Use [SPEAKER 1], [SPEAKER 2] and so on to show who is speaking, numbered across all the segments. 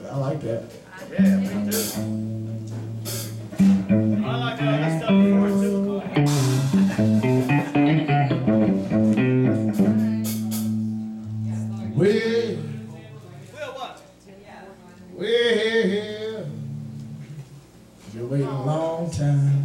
[SPEAKER 1] I like that.
[SPEAKER 2] Yeah, me too. I like that stuff before too.
[SPEAKER 1] Well,
[SPEAKER 2] what?
[SPEAKER 1] Well, you waited a long time.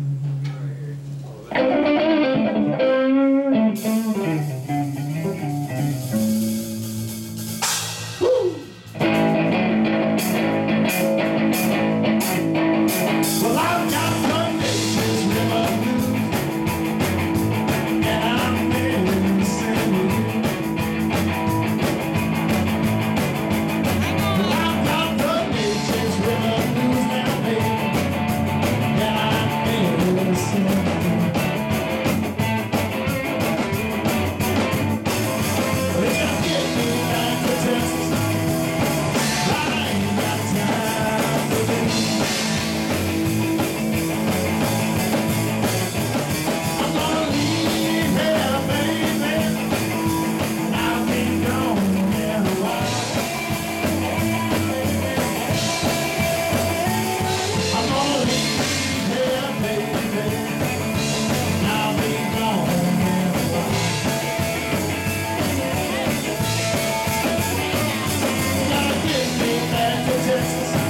[SPEAKER 1] Well, I've got the Neches river blues, and I'm missing you. Well, I've got the Neches river blues now, baby, and I'm missing you. Well, if you get me back to Texas, I ain't got time for this. Texas.